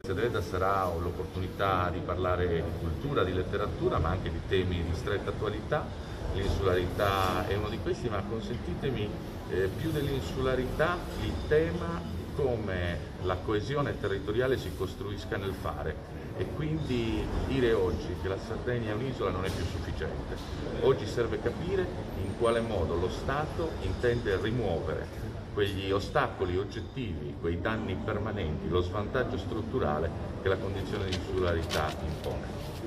Cedreda sarà l'opportunità di parlare di cultura, di letteratura, ma anche di temi di stretta attualità. L'insularità è uno di questi, ma consentitemi più dell'insularità il tema di come la coesione territoriale si costruisca nel fare, e quindi dire oggi che la Sardegna è un'isola non è più sufficiente. Oggi serve capire in quale modo lo Stato intende rimuovere quegli ostacoli oggettivi, quei danni permanenti, lo svantaggio strutturale che la condizione di insularità impone.